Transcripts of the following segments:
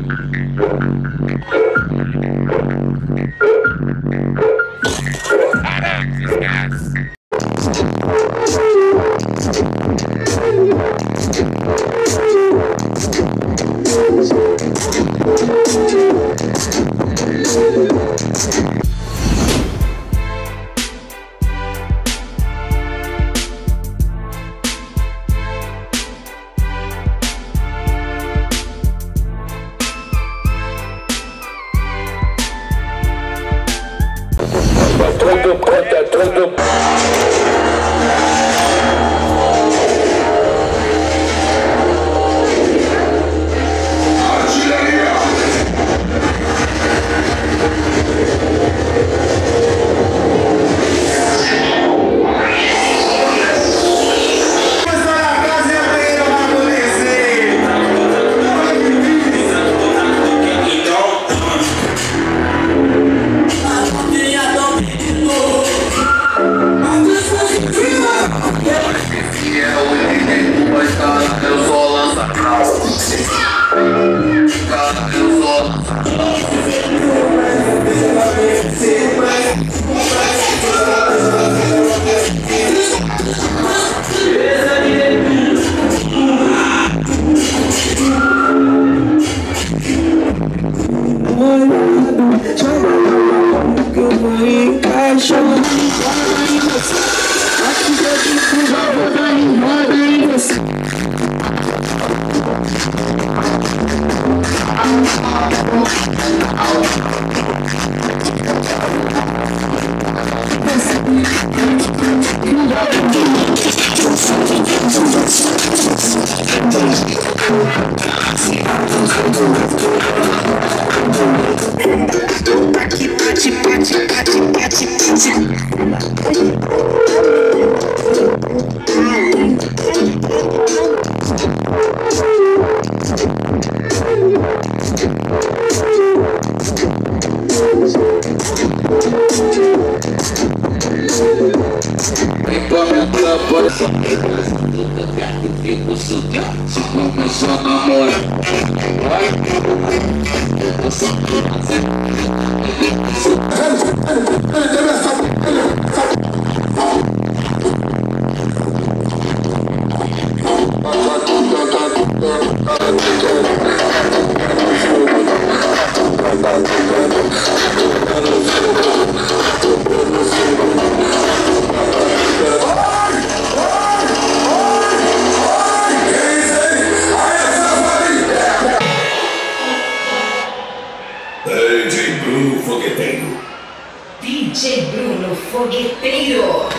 DJ Bruno Fogueteiro.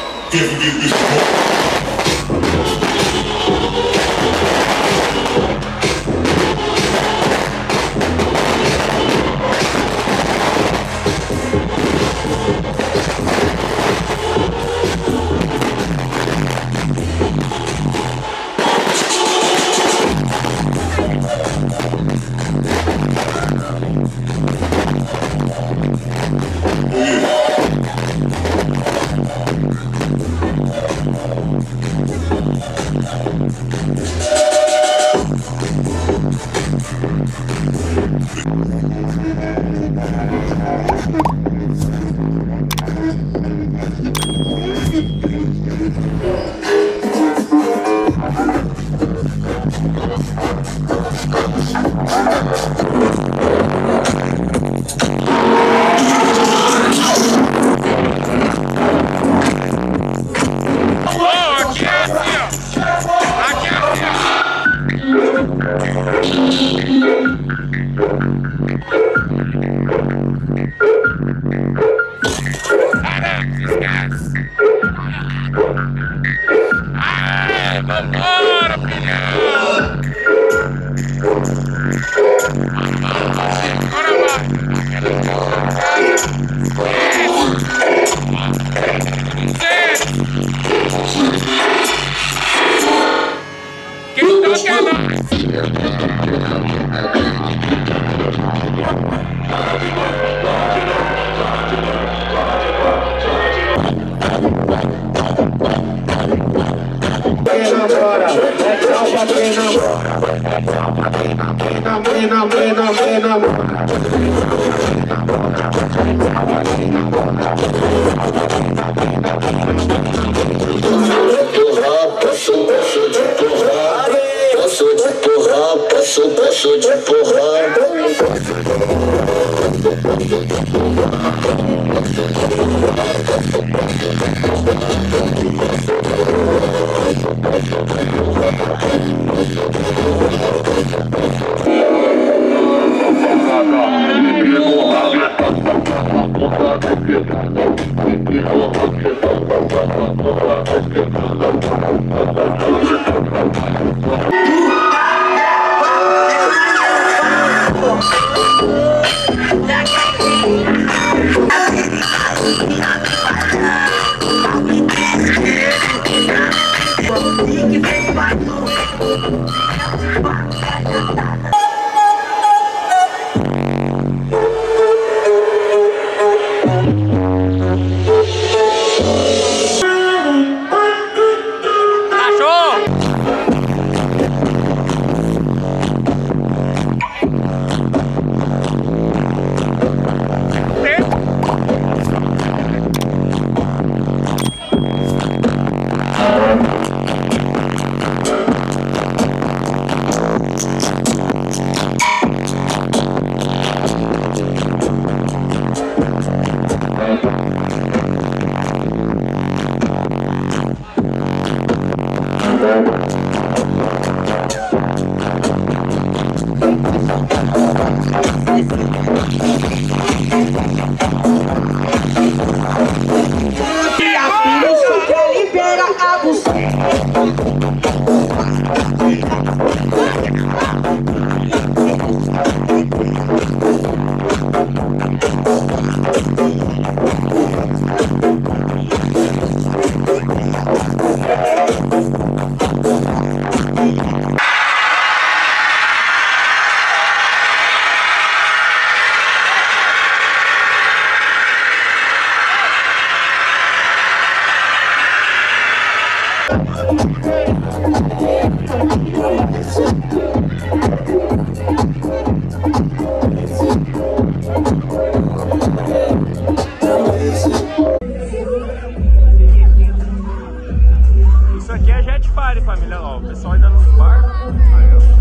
Posso te empurrar. Isso aqui é Jet Pary, família. Ó, o pessoal ainda no bar. Aí, ó.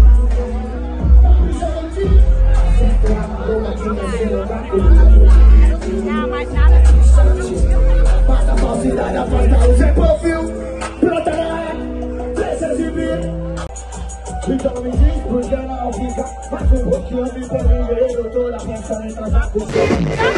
Não, mais nada. Passa a falsidade, afasta o seu perfil. Planta na é, deixa de vir. Então me diz por que não fica. Faz um pouquinho de também. Eu tô na pensando em transar com você.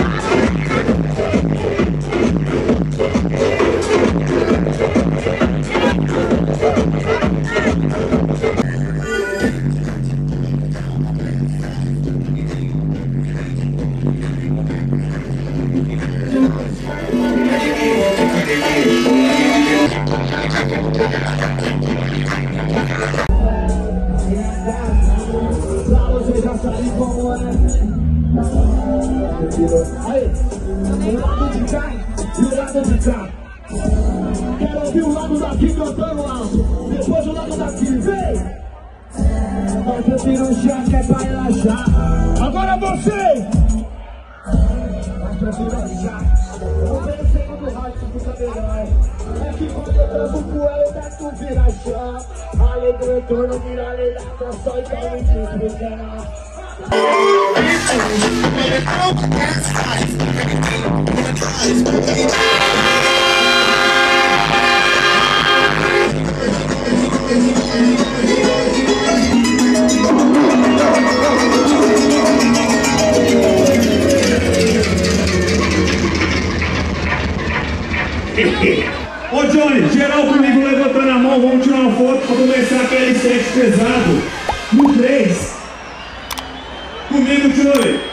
Pra você já sabe como é. Aí, o lado de cá e o lado de cá. Quero ouvir o lado daqui cantando alto. Depois o lado daqui, vem. Mas prefiro um chá que é pra relaxar. Agora você. Mas prefiro um chá. Eu venho segundo rádio, fica melhor. É que quando eu transo com ela, eu tento virar chá. A lei do retorno vira a lei da canção. Então me diz por que não. Ô Johnny, geral comigo levantando a mão, vamos tirar uma foto para começar aquele set pesado. No 3. Comigo, Johnny.